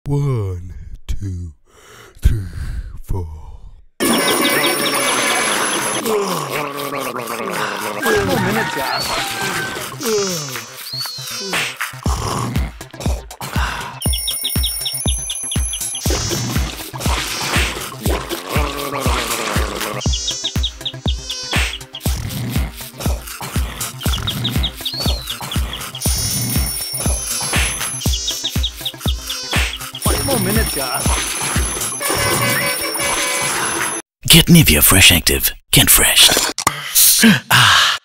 1, 2, 3, 4. 5 more minutes, guys. Get NIVEA Fresh Active. Get fresh. Ah.